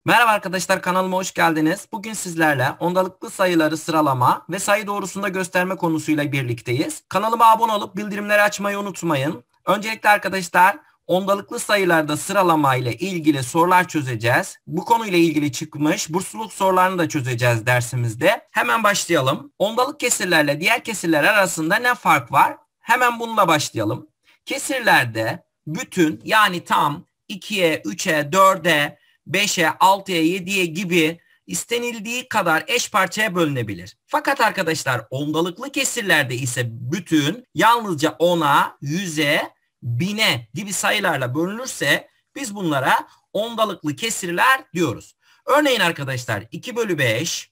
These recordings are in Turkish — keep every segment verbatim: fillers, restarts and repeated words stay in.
Merhaba arkadaşlar, kanalıma hoş geldiniz. Bugün sizlerle ondalıklı sayıları sıralama ve sayı doğrusunda gösterme konusuyla birlikteyiz. Kanalıma abone olup bildirimleri açmayı unutmayın. Öncelikle arkadaşlar ondalıklı sayılarda sıralama ile ilgili sorular çözeceğiz. Bu konuyla ilgili çıkmış bursluluk sorularını da çözeceğiz dersimizde. Hemen başlayalım. Ondalık kesirlerle diğer kesirler arasında ne fark var? Hemen bununla başlayalım. Kesirlerde bütün yani tam ikiye, üçe, dörde, beşe, altıya, yediye gibi istenildiği kadar eş parçaya bölünebilir. Fakat arkadaşlar ondalıklı kesirlerde ise bütün yalnızca ona, yüze, bine gibi sayılarla bölünürse biz bunlara ondalıklı kesirler diyoruz. Örneğin arkadaşlar iki bölü beş,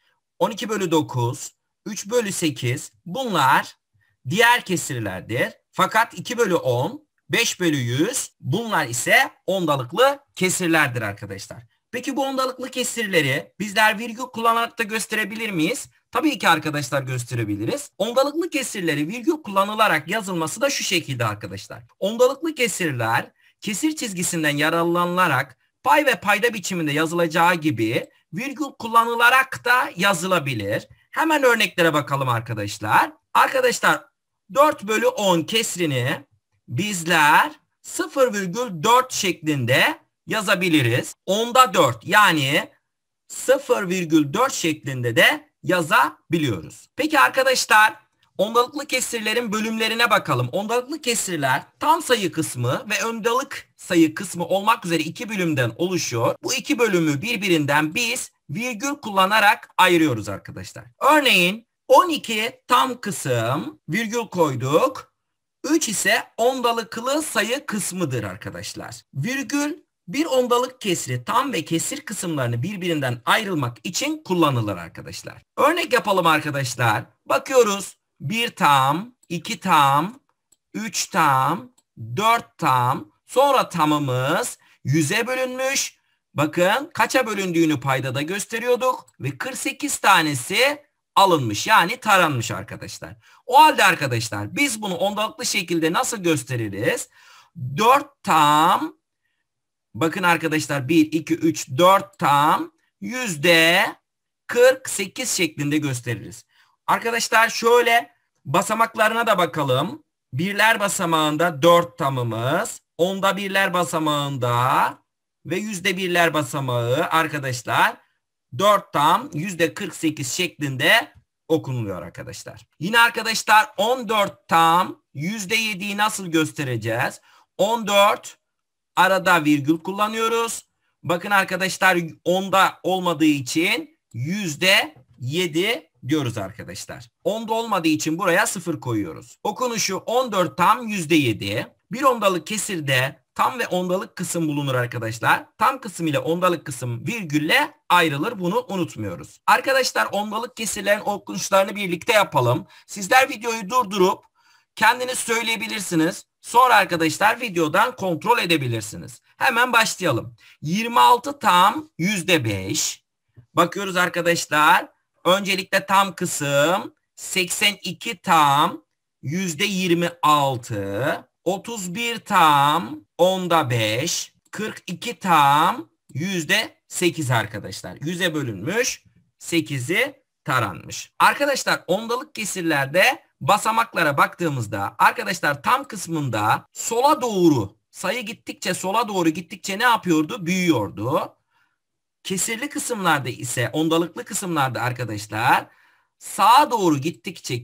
on iki bölü dokuz, üç bölü sekiz bunlar diğer kesirlerdir. Fakat iki bölü on, beş bölü yüz bunlar ise ondalıklı kesirlerdir arkadaşlar. Peki bu ondalıklı kesirleri bizler virgül kullanarak da gösterebilir miyiz? Tabii ki arkadaşlar gösterebiliriz. Ondalıklı kesirleri virgül kullanılarak yazılması da şu şekilde arkadaşlar. Ondalıklı kesirler kesir çizgisinden yararlanılarak pay ve payda biçiminde yazılacağı gibi virgül kullanılarak da yazılabilir. Hemen örneklere bakalım arkadaşlar. Arkadaşlar dört bölü on kesrini bizler sıfır virgül dört şeklinde yazabiliriz. onda dört yani sıfır virgül dört şeklinde de yazabiliyoruz. Peki arkadaşlar ondalıklı kesirlerin bölümlerine bakalım. Ondalıklı kesirler tam sayı kısmı ve öndalık sayı kısmı olmak üzere iki bölümden oluşuyor. Bu iki bölümü birbirinden biz virgül kullanarak ayırıyoruz arkadaşlar. Örneğin on iki tam kısım virgül koyduk. üç ise ondalıklı sayı kısmıdır arkadaşlar. Virgül bir ondalık kesri tam ve kesir kısımlarını birbirinden ayrılmak için kullanılır arkadaşlar. Örnek yapalım arkadaşlar. Bakıyoruz. bir tam, iki tam, üç tam, dört tam. Sonra tamımız yüze bölünmüş. Bakın kaça bölündüğünü paydada gösteriyorduk. Ve kırk sekiz tanesi alınmış yani taranmış arkadaşlar. O halde arkadaşlar biz bunu ondalıklı şekilde nasıl gösteririz? dört tam, bakın arkadaşlar bir, iki, üç, dört tam yüzde kırk sekiz şeklinde gösteririz. Arkadaşlar şöyle basamaklarına da bakalım. Birler basamağında dört tamımız, onda birler basamağında ve yüzde birler basamağı arkadaşlar dört tam yüzde kırk sekiz şeklinde okunuluyor arkadaşlar. Yine arkadaşlar on dört tam yüzde yediyi nasıl göstereceğiz? on dört arada virgül kullanıyoruz. Bakın arkadaşlar onda olmadığı için yüzde yedi diyoruz arkadaşlar. onda olmadığı için buraya sıfır koyuyoruz. Okunuşu on dört tam yüzde yedi. Bir ondalık kesirde tam ve ondalık kısım bulunur arkadaşlar. Tam kısım ile ondalık kısım virgülle ayrılır. Bunu unutmuyoruz. Arkadaşlar ondalık kesirlerin okunuşlarını birlikte yapalım. Sizler videoyu durdurup kendiniz söyleyebilirsiniz. Sonra arkadaşlar videodan kontrol edebilirsiniz. Hemen başlayalım. yirmi altı tam yüzde beş. Bakıyoruz arkadaşlar. Öncelikle tam kısım seksen iki tam yüzde yirmi altı. otuz bir tam onda beş. kırk iki tam yüzde sekiz arkadaşlar. yüze bölünmüş, sekizi taranmış. Arkadaşlar ondalık kesirlerde basamaklara baktığımızda arkadaşlar tam kısmında sola doğru sayı gittikçe sola doğru gittikçe ne yapıyordu? Büyüyordu. Kesirli kısımlarda ise ondalıklı kısımlarda arkadaşlar sağa doğru gittikçe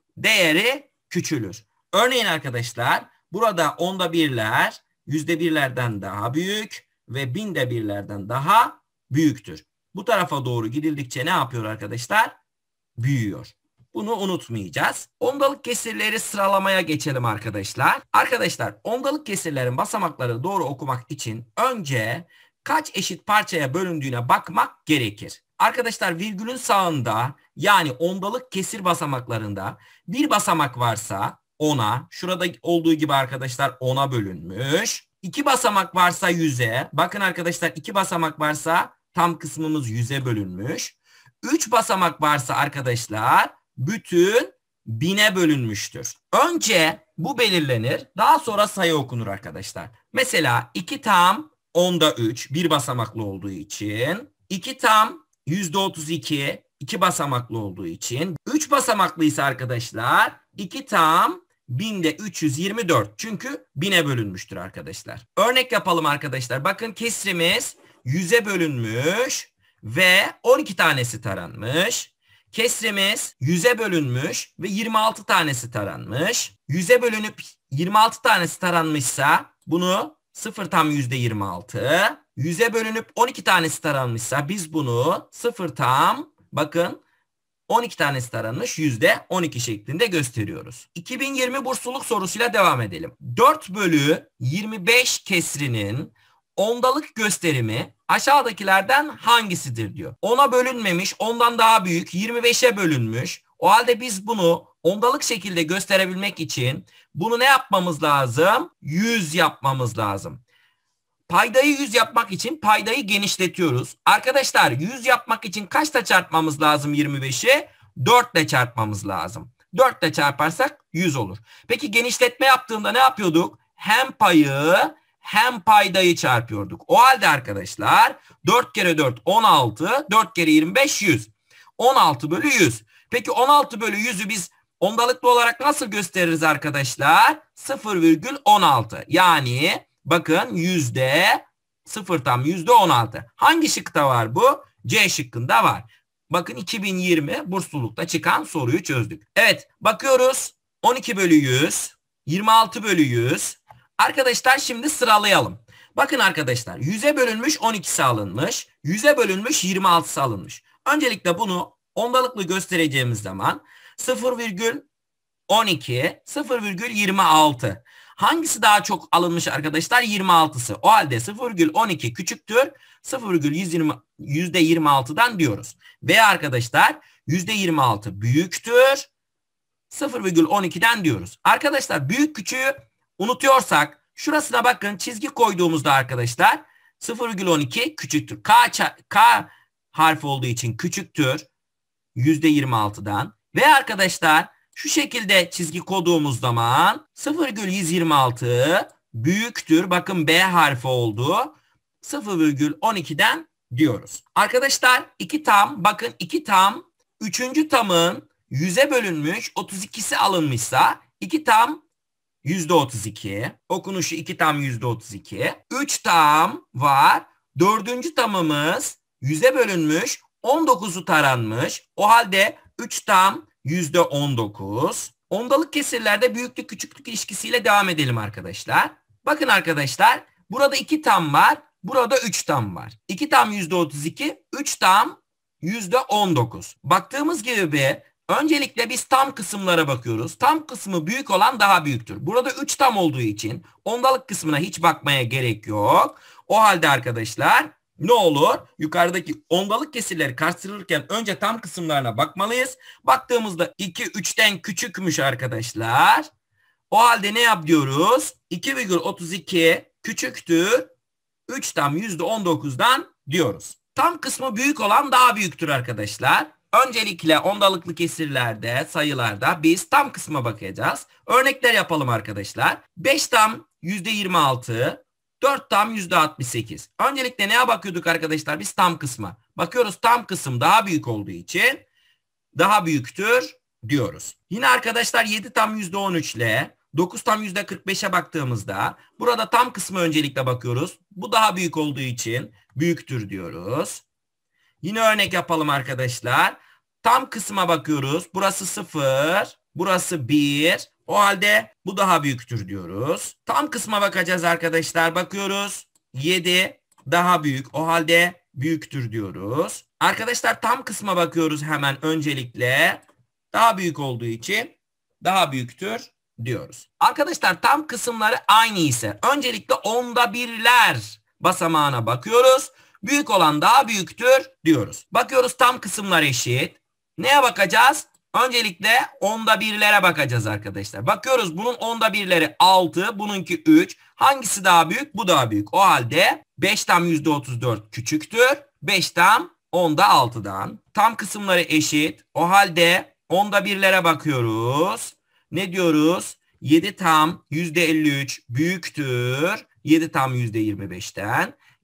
değeri küçülür. Örneğin arkadaşlar burada onda birler yüzde birlerden daha büyük ve binde birlerden daha büyüktür. Bu tarafa doğru gidildikçe ne yapıyor arkadaşlar? Büyüyor. Bunu unutmayacağız. Ondalık kesirleri sıralamaya geçelim arkadaşlar. Arkadaşlar ondalık kesirlerin basamakları doğru okumak için önce kaç eşit parçaya bölündüğüne bakmak gerekir. Arkadaşlar virgülün sağında yani ondalık kesir basamaklarında bir basamak varsa ona, şurada olduğu gibi arkadaşlar ona bölünmüş. İki basamak varsa yüze, bakın arkadaşlar iki basamak varsa tam kısmımız yüze bölünmüş. Üç basamak varsa arkadaşlar bütün bine bölünmüştür. Önce bu belirlenir, daha sonra sayı okunur arkadaşlar. Mesela iki tam onda üç bir basamaklı olduğu için. iki tam yüzde otuz iki iki basamaklı olduğu için. üç basamaklıysa arkadaşlar iki tam binde üç yüz yirmi dört. Çünkü bine bölünmüştür arkadaşlar. Örnek yapalım arkadaşlar. Bakın kesrimiz yüze bölünmüş ve on iki tanesi taranmış. Kesrimiz yüze bölünmüş ve yirmi altı tanesi taranmış. yüze bölünüp yirmi altı tanesi taranmışsa bunu sıfır tam yüzde yirmi altı. yüze bölünüp on iki tanesi taranmışsa biz bunu sıfır tam bakın on iki tanesi taranmış yüzde on iki şeklinde gösteriyoruz. iki bin yirmi bursluluk sorusuyla devam edelim. dört bölü yirmi beş kesrinin ondalık gösterimi aşağıdakilerden hangisidir diyor. ona bölünmemiş, ondan daha büyük, yirmi beşe bölünmüş. O halde biz bunu ondalık şekilde gösterebilmek için bunu ne yapmamız lazım? yüz yapmamız lazım. Paydayı yüz yapmak için paydayı genişletiyoruz. Arkadaşlar yüz yapmak için kaçta çarpmamız lazım yirmi beşi? dört ile çarpmamız lazım. dört ile çarparsak yüz olur. Peki genişletme yaptığında ne yapıyorduk? Hem payı hem paydayı çarpıyorduk. O halde arkadaşlar dört kere dört on altı, dört kere yirmi beş yüz. on altı bölü yüz. Peki on altı bölü yüzü biz ondalıklı olarak nasıl gösteririz arkadaşlar? sıfır virgül on altı. Yani bakın yüzde sıfır tam yüzde on altı. Hangi şıkta var bu? C şıkkında var. Bakın iki bin yirmi burslulukta çıkan soruyu çözdük. Evet bakıyoruz. on iki bölü yüz, yirmi altı bölü yüz. Arkadaşlar şimdi sıralayalım. Bakın arkadaşlar yüze bölünmüş on ikisi alınmış. yüze bölünmüş yirmi altısı alınmış. Öncelikle bunu ondalıklı göstereceğimiz zaman sıfır virgül on iki, sıfır virgül yirmi altı. Hangisi daha çok alınmış arkadaşlar? yirmi altısı. O halde sıfır virgül on iki küçüktür. sıfır virgül yüzde yirmi altıdan diyoruz. Ve arkadaşlar yüzde yirmi altı büyüktür. sıfır virgül on ikiden diyoruz. Arkadaşlar büyük küçüğü unutuyorsak şurasına bakın çizgi koyduğumuzda arkadaşlar sıfır virgül on iki küçüktür. K, K harfi olduğu için küçüktür yüzde yirmi altıdan. Ve arkadaşlar şu şekilde çizgi koyduğumuz zaman sıfır virgül yüz yirmi altı büyüktür. Bakın B harfi oldu. sıfır virgül on ikiden diyoruz. Arkadaşlar iki tam bakın iki tam üçüncü tamın yüze bölünmüş otuz ikisi alınmışsa iki tam yüzde otuz iki. Okunuşu iki tam yüzde otuz iki. üç tam var. Dördüncü tamımız yüze bölünmüş on dokuzu taranmış. O halde üç tam yüzde on dokuz. Ondalık kesirlerde büyüklük küçüklük ilişkisiyle devam edelim arkadaşlar. Bakın arkadaşlar burada iki tam var. Burada üç tam var. iki tam yüzde otuz iki. üç tam yüzde on dokuz. Baktığımız gibi öncelikle biz tam kısımlara bakıyoruz. Tam kısmı büyük olan daha büyüktür. Burada üç tam olduğu için ondalık kısmına hiç bakmaya gerek yok. O halde arkadaşlar ne olur? Yukarıdaki ondalık kesirleri karşılanırken önce tam kısımlarına bakmalıyız. Baktığımızda iki üçten küçükmüş arkadaşlar. O halde ne yap diyoruz? iki virgül otuz iki küçüktür üç tam yüzde on dokuzdan diyoruz. Tam kısmı büyük olan daha büyüktür arkadaşlar. Öncelikle ondalıklı kesirlerde, sayılarda biz tam kısma bakacağız. Örnekler yapalım arkadaşlar. beş tam yüzde yirmi altı, dört tam yüzde altmış sekiz. Öncelikle neye bakıyorduk arkadaşlar? Biz tam kısma. Bakıyoruz tam kısım daha büyük olduğu için daha büyüktür diyoruz. Yine arkadaşlar yedi tam yüzde on üç ile dokuz tam yüzde kırk beşe baktığımızda burada tam kısmı öncelikle bakıyoruz. Bu daha büyük olduğu için büyüktür diyoruz. Yine örnek yapalım arkadaşlar. Tam kısma bakıyoruz. Burası sıfır, burası bir. O halde bu daha büyüktür diyoruz. Tam kısma bakacağız arkadaşlar. Bakıyoruz. yedi daha büyük. O halde büyüktür diyoruz. Arkadaşlar tam kısma bakıyoruz hemen öncelikle. Daha büyük olduğu için daha büyüktür diyoruz. Arkadaşlar tam kısımları aynı ise öncelikle onda birler basamağına bakıyoruz. Büyük olan daha büyüktür diyoruz. Bakıyoruz tam kısımlar eşit. Neye bakacağız? Öncelikle onda birlere bakacağız arkadaşlar. Bakıyoruz bunun onda birleri altı, bununki üç. Hangisi daha büyük? Bu daha büyük. O halde beş tam yüzde otuz dört küçüktür. beş tam onda altıdan. Tam kısımları eşit. O halde onda birlere bakıyoruz. Ne diyoruz? yedi tam yüzde elli üç büyüktür. yedi tam yüzde yirmi beşten.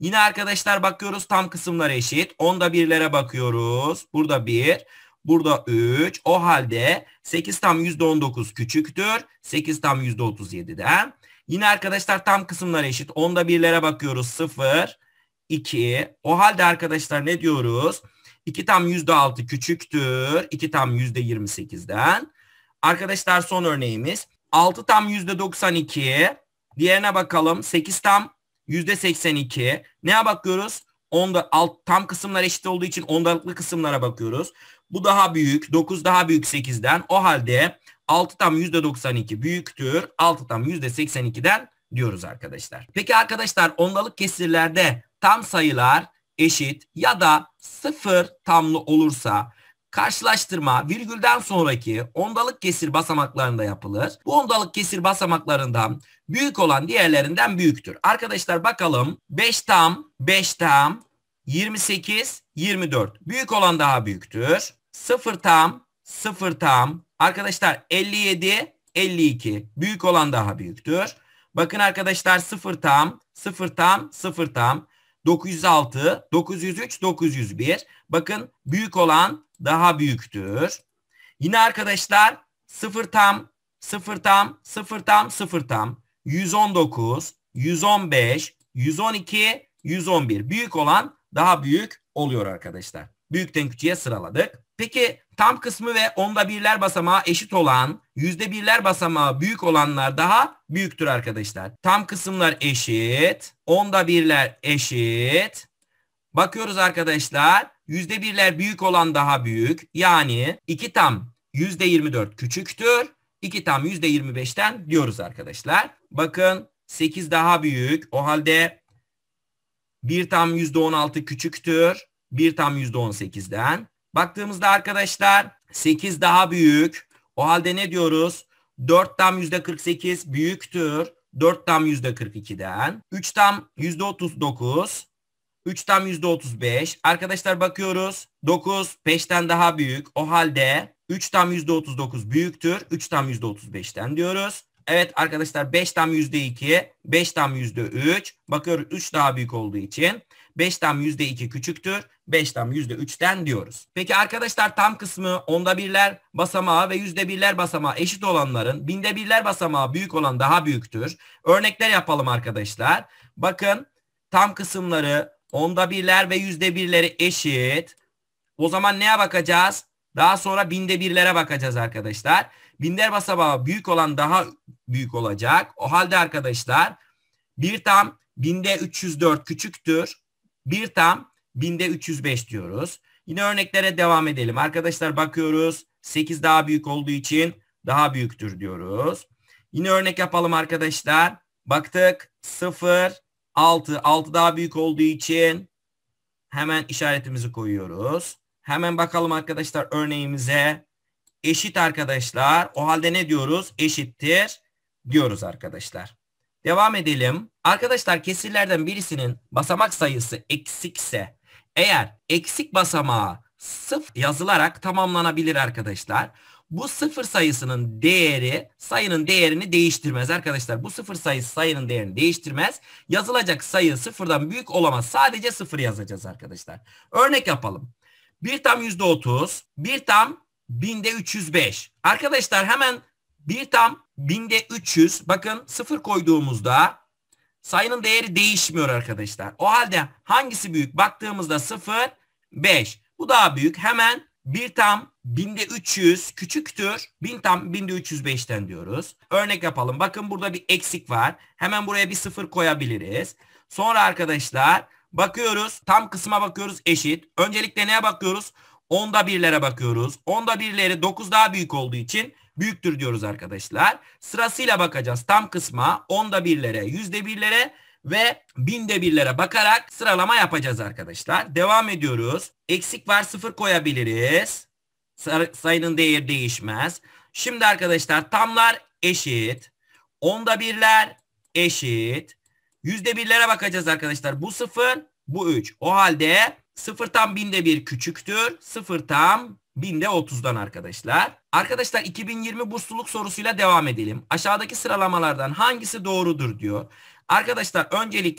Yine arkadaşlar bakıyoruz tam kısımlar eşit. Onda birlere bakıyoruz. Burada bir, burada üç. O halde sekiz tam yüzde on dokuz küçüktür. sekiz tam yüzde otuz yedi'den. Yine arkadaşlar tam kısımlar eşit. Onda birlere bakıyoruz. sıfır, iki. O halde arkadaşlar ne diyoruz? iki tam yüzde altı küçüktür. iki tam yüzde yirmi sekiz'den. Arkadaşlar son örneğimiz. altı tam yüzde doksan iki. Diğerine bakalım. sekiz tam yüzde seksen iki. Neye bakıyoruz? Onda, alt, tam kısımlar eşit olduğu için ondalıklı kısımlara bakıyoruz. Bu daha büyük. dokuz daha büyük sekiz'den. O halde altı tam yüzde doksan iki büyüktür. altı tam yüzde seksen iki'den diyoruz arkadaşlar. Peki arkadaşlar ondalık kesirlerde tam sayılar eşit ya da sıfır tamlı olursa karşılaştırma virgülden sonraki ondalık kesir basamaklarında yapılır. Bu ondalık kesir basamaklarından büyük olan diğerlerinden büyüktür. Arkadaşlar bakalım beş tam, beş tam, yirmi sekiz, yirmi dört. Büyük olan daha büyüktür. sıfır tam, sıfır tam. Arkadaşlar elli yedi, elli iki. Büyük olan daha büyüktür. Bakın arkadaşlar sıfır tam, sıfır tam, sıfır tam. dokuz yüz altı, dokuz yüz üç, dokuz yüz bir. Bakın büyük olan daha büyüktür. Yine arkadaşlar sıfır tam, sıfır tam, sıfır tam, sıfır tam. yüz on dokuz, yüz on beş, yüz on iki, yüz on bir. Büyük olan daha büyük oluyor arkadaşlar. Büyükten küçüğe sıraladık. Peki tam kısmı ve onda birler basamağı eşit olan, yüzde birler basamağı büyük olanlar daha büyüktür arkadaşlar. Tam kısımlar eşit, onda birler eşit. Bakıyoruz arkadaşlar. Yüzde birler büyük olan daha büyük. Yani iki tam yüzde yirmi dört küçüktür. iki tam yüzde yirmi beş'ten diyoruz arkadaşlar. Bakın sekiz daha büyük. O halde bir tam yüzde on altı küçüktür. bir tam yüzde on sekiz'den. Baktığımızda arkadaşlar sekiz daha büyük. O halde ne diyoruz? dört tam yüzde kırk sekiz büyüktür. dört tam yüzde kırk iki'den. üç tam yüzde otuz dokuz. üç tam yüzde otuz beş. Arkadaşlar bakıyoruz. dokuz beş'ten daha büyük. O halde üç tam yüzde otuz dokuz büyüktür. üç tam yüzde otuz beş'ten diyoruz. Evet arkadaşlar beş tam yüzde iki. beş tam yüzde üç. Bakıyoruz üç daha büyük olduğu için. beş tam yüzde iki küçüktür. beş tam yüzde üç'ten diyoruz. Peki arkadaşlar tam kısmı onda birler basamağı ve yüzde birler basamağı eşit olanların binde birler basamağı büyük olan daha büyüktür. Örnekler yapalım arkadaşlar. Bakın tam kısımları onda birler ve yüzde birleri eşit. O zaman neye bakacağız? Daha sonra binde birlere bakacağız arkadaşlar. Binler basamağı büyük olan daha büyük olacak. O halde arkadaşlar bir tam binde üç yüz dört küçüktür. bir tam binde üç yüz beş diyoruz. Yine örneklere devam edelim. Arkadaşlar bakıyoruz. sekiz daha büyük olduğu için daha büyüktür diyoruz. Yine örnek yapalım arkadaşlar. Baktık sıfır, altı. altı daha büyük olduğu için hemen işaretimizi koyuyoruz. Hemen bakalım arkadaşlar örneğimize. Eşit arkadaşlar. O halde ne diyoruz? Eşittir diyoruz arkadaşlar. Devam edelim. Arkadaşlar kesirlerden birisinin basamak sayısı eksikse eğer eksik basamağı sıfır yazılarak tamamlanabilir arkadaşlar. Bu sıfır sayısının değeri sayının değerini değiştirmez arkadaşlar. Bu sıfır sayısı sayının değerini değiştirmez. Yazılacak sayı sıfırdan büyük olamaz. Sadece sıfır yazacağız arkadaşlar. Örnek yapalım. bir tam yüzde otuz, bir tam binde üç yüz beş. Arkadaşlar hemen bir tam binde üç yüz. Bakın sıfır koyduğumuzda sayının değeri değişmiyor arkadaşlar. O halde hangisi büyük? Baktığımızda sıfır, beş. Bu daha büyük. Hemen bir tam binde üç yüz küçüktür. bin tam binde üç yüz beş'ten diyoruz. Örnek yapalım. Bakın burada bir eksik var. Hemen buraya bir sıfır koyabiliriz. Sonra arkadaşlar bakıyoruz. Tam kısma bakıyoruz eşit. Öncelikle neye bakıyoruz? Onda birlere bakıyoruz. Onda birleri dokuz daha büyük olduğu için büyüktür diyoruz arkadaşlar. Sırasıyla bakacağız tam kısma, onda birlere, yüzde birlere ve binde birlere bakarak sıralama yapacağız arkadaşlar. Devam ediyoruz. Eksik var, sıfır koyabiliriz. Sayının değeri değişmez. Şimdi arkadaşlar tamlar eşit. Onda birler eşit. Yüzde birlere bakacağız arkadaşlar. Bu sıfır, bu üç. O halde sıfır tam binde bir küçüktür. sıfır tam binde otuz'dan arkadaşlar. Arkadaşlar iki bin yirmi bursluluk sorusuyla devam edelim. Aşağıdaki sıralamalardan hangisi doğrudur diyor. Arkadaşlar öncelikle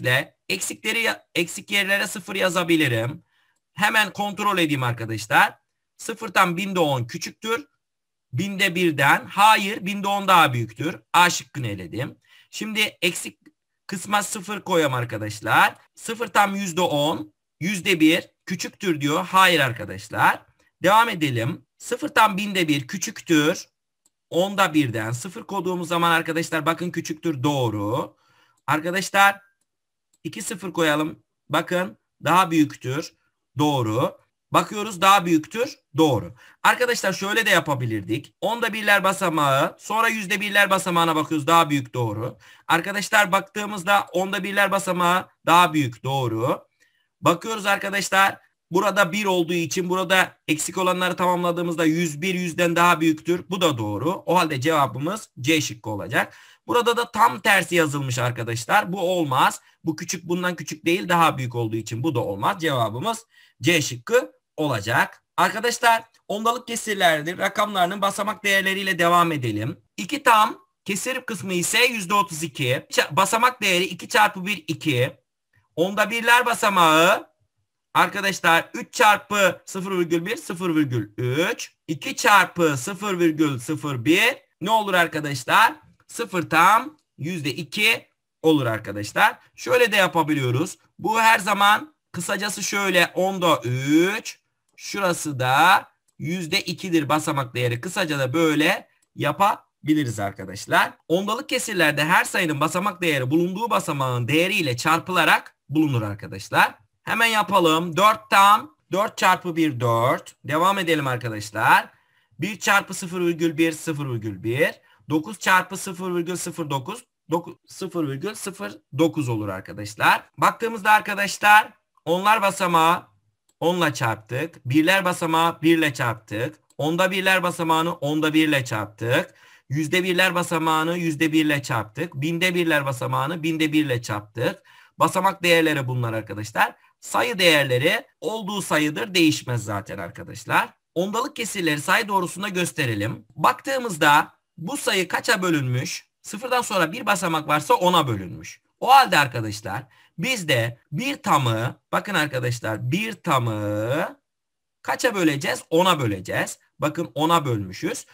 eksikleri eksik yerlere sıfır yazabilirim. Hemen kontrol edeyim arkadaşlar. Sıfırdan binde on küçüktür. Binde birden hayır, binde on daha büyüktür. A şıkkını eledim. Şimdi eksik kısma sıfır koyalım arkadaşlar. Sıfır tam yüzde on. Yüzde bir küçüktür diyor. Hayır arkadaşlar. Devam edelim. Sıfır tam binde bir küçüktür. Onda birden sıfır koyduğumuz zaman arkadaşlar bakın küçüktür, doğru. Arkadaşlar iki sıfır koyalım. Bakın daha büyüktür, doğru. Bakıyoruz daha büyüktür, doğru. Arkadaşlar şöyle de yapabilirdik. Onda birler basamağı, sonra yüzde birler basamağına bakıyoruz, daha büyük, doğru. Arkadaşlar baktığımızda onda birler basamağı daha büyük, doğru. Bakıyoruz arkadaşlar, burada bir olduğu için burada eksik olanları tamamladığımızda yüz bir yüzden daha büyüktür. Bu da doğru. O halde cevabımız C şıkkı olacak. Burada da tam tersi yazılmış arkadaşlar. Bu olmaz. Bu küçük bundan küçük değil, daha büyük olduğu için bu da olmaz. Cevabımız C şıkkı olacak. Arkadaşlar ondalık kesirlerdir. Rakamlarının basamak değerleriyle devam edelim. iki tam kesir kısmı ise yüzde otuz iki. Basamak değeri iki çarpı bir iki. Onda birler basamağı arkadaşlar üç çarpı sıfır virgül bir sıfır virgül üç. iki çarpı sıfır virgül sıfır bir ne olur arkadaşlar? sıfır tam yüzde iki olur arkadaşlar. Şöyle de yapabiliyoruz. Bu her zaman kısacası şöyle onda üç. Şurası da yüzde ikidir basamak değeri. Kısaca da böyle yapabiliriz arkadaşlar. Ondalık kesirlerde her sayının basamak değeri bulunduğu basamağın değeriyle çarpılarak bulunur arkadaşlar. Hemen yapalım. dört tam dört çarpı bir dört. Devam edelim arkadaşlar. bir çarpı sıfır virgül bir sıfır virgül bir. dokuz çarpı sıfır virgül sıfır dokuz sıfır virgül sıfır dokuz olur arkadaşlar. Baktığımızda arkadaşlar onlar basamağı onla çarptık. Birler basamağı birle çarptık. Onda birler basamağını onda birle çarptık. Yüzde birler basamağını yüzde birle çarptık. Binde birler basamağını binde birle çarptık. Basamak değerleri bunlar arkadaşlar. Sayı değerleri olduğu sayıdır, değişmez zaten arkadaşlar. Ondalık kesirleri sayı doğrusunda gösterelim. Baktığımızda bu sayı kaça bölünmüş? Sıfırdan sonra bir basamak varsa ona bölünmüş. O halde arkadaşlar biz de bir tamı, bakın arkadaşlar bir tamı kaça böleceğiz? ona böleceğiz. Bakın ona bölmüşüz.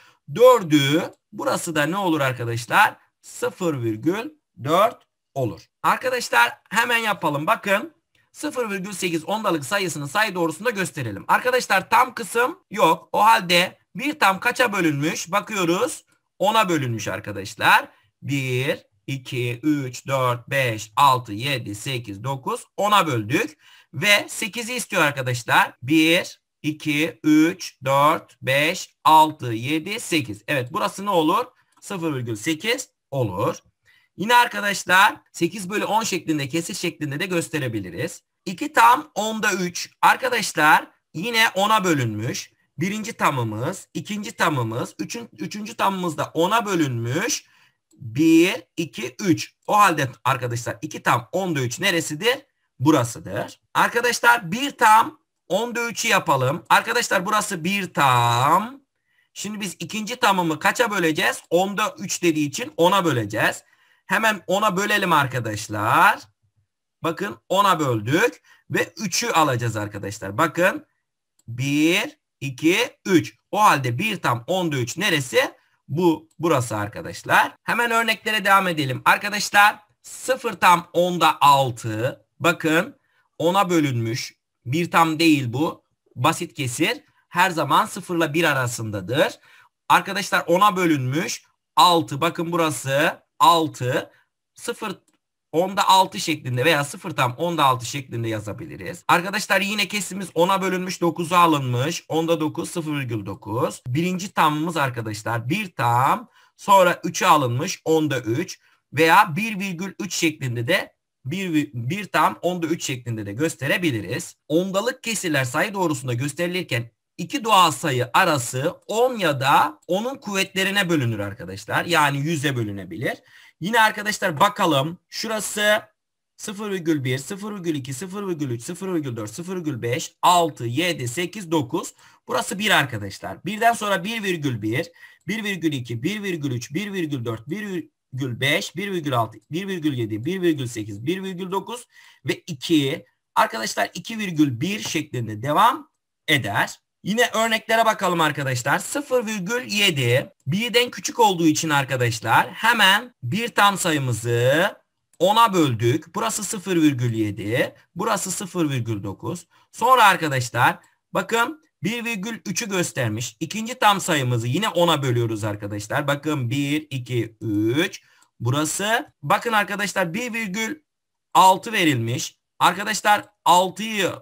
dördü burası da ne olur arkadaşlar? sıfır virgül dört olur. Arkadaşlar hemen yapalım. Bakın sıfır virgül sekiz ondalık sayısını sayı doğrusunda gösterelim. Arkadaşlar tam kısım yok. O halde bir tam kaça bölünmüş? Bakıyoruz. ona bölünmüş arkadaşlar. bir, iki, üç, dört, beş, altı, yedi, sekiz, dokuz. ona böldük. Ve sekizi istiyor arkadaşlar. bir, iki, üç, dört, beş, altı, yedi, sekiz. Evet burası ne olur? sıfır virgül sekiz olur. Yine arkadaşlar sekiz bölü on şeklinde kesir şeklinde de gösterebiliriz. iki tam onda üç. Arkadaşlar yine ona bölünmüş. Birinci tamımız, ikinci tamımız, üçün, üçüncü tamımız da ona bölünmüş. bir, iki, üç. O halde arkadaşlar iki tam onda üç neresidir? Burasıdır. Arkadaşlar bir tam onda üçü yapalım. Arkadaşlar burası bir tam. Şimdi biz ikinci tamımı kaça böleceğiz? onda üç dediği için ona böleceğiz. Hemen ona bölelim arkadaşlar. Bakın ona böldük. Ve üçü alacağız arkadaşlar. Bakın bir, iki, üç. O halde bir tam onda üç neresi? Bu burası arkadaşlar. Hemen örneklere devam edelim. Arkadaşlar sıfır tam onda altı. Bakın ona bölünmüş. bir tam değil bu. Basit kesir. Her zaman sıfır ile bir arasındadır. Arkadaşlar ona bölünmüş. altı. Bakın burası altı. sıfır onda altı şeklinde veya sıfır tam onda altı şeklinde yazabiliriz. Arkadaşlar yine kesimiz ona bölünmüş, dokuza alınmış. onda dokuz, sıfır virgül dokuz. Birinci tamımız arkadaşlar bir tam, sonra üçe alınmış, onda üç veya bir virgül üç şeklinde de bir, bir tam onda üç şeklinde de gösterebiliriz. Ondalık kesirler sayı doğrusunda gösterilirken iki doğal sayı arası on ya da onun kuvvetlerine bölünür arkadaşlar. Yani yüze bölünebilir. Yine arkadaşlar bakalım. Şurası sıfır virgül bir, sıfır virgül iki, sıfır virgül üç, sıfır virgül dört, sıfır virgül beş, altı, yedi, sekiz, dokuz. Burası bir arkadaşlar. birden sonra bir virgül bir, bir virgül iki, bir virgül üç, bir virgül dört, virgül beş, bir virgül altı, bir virgül yedi, bir virgül sekiz, bir virgül dokuz ve iki. Arkadaşlar iki virgül bir şeklinde devam eder. Yine örneklere bakalım arkadaşlar. sıfır virgül yedi birden küçük olduğu için arkadaşlar hemen bir tam sayımızı ona böldük. Burası sıfır virgül yedi. Burası sıfır virgül dokuz. Sonra arkadaşlar bakın bir virgül üçü göstermiş. İkinci tam sayımızı yine ona bölüyoruz arkadaşlar. Bakın bir, iki, üç. Burası bakın arkadaşlar bir virgül altı verilmiş. Arkadaşlar altıyı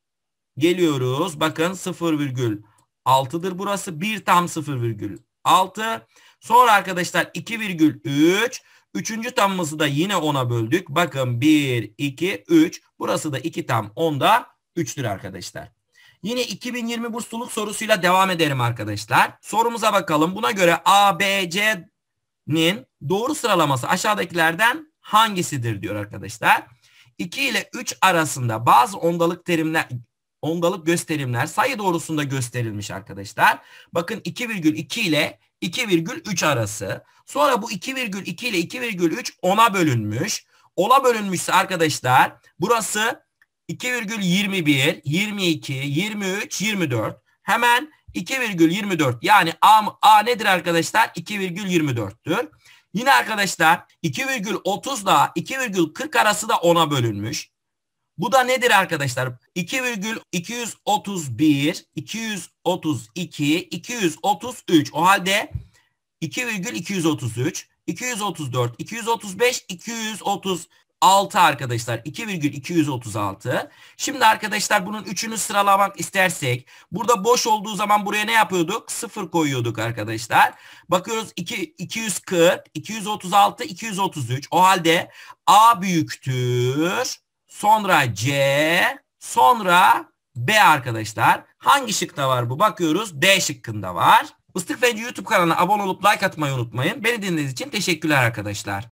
geliyoruz. Bakın sıfır virgül altıdır burası. bir tam sıfır virgül altı. Sonra arkadaşlar iki virgül üç. Üçüncü tamımızı da yine ona böldük. Bakın bir, iki, üç. Burası da iki tam onda üçtür arkadaşlar. Yine iki bin yirmi bursluluk sorusuyla devam edelim arkadaşlar. Sorumuza bakalım. Buna göre A, B, C'nin doğru sıralaması aşağıdakilerden hangisidir diyor arkadaşlar. iki ile üç arasında bazı ondalık terimler ondalık gösterimler sayı doğrusunda gösterilmiş arkadaşlar. Bakın iki virgül iki ile iki virgül üç arası. Sonra bu iki virgül iki ile iki virgül üç ona bölünmüş. Ona bölünmüşse arkadaşlar burası iki virgül yirmi bir, yirmi iki, yirmi üç, yirmi dört. Hemen iki virgül yirmi dört yani A, A nedir arkadaşlar? iki virgül yirmi dörttür. Yine arkadaşlar iki virgül otuz ile iki virgül kırk arası da ona bölünmüş. Bu da nedir arkadaşlar? iki virgül iki yüz otuz bir, iki yüz otuz iki, iki yüz otuz üç. O halde iki virgül iki yüz otuz üç, iki yüz otuz dört, iki yüz otuz beş, iki yüz otuz altı arkadaşlar. iki virgül iki yüz otuz altı. Şimdi arkadaşlar bunun üçünü sıralamak istersek burada boş olduğu zaman buraya ne yapıyorduk? sıfır koyuyorduk arkadaşlar. Bakıyoruz iki, iki yüz kırk, iki yüz otuz altı, iki yüz otuz üç. O halde A büyüktür. Sonra C, sonra B arkadaşlar. Hangi şıkta var bu? Bakıyoruz. D şıkkında var. Islık Fenci YouTube kanalına abone olup like atmayı unutmayın. Beni dinlediğiniz için teşekkürler arkadaşlar.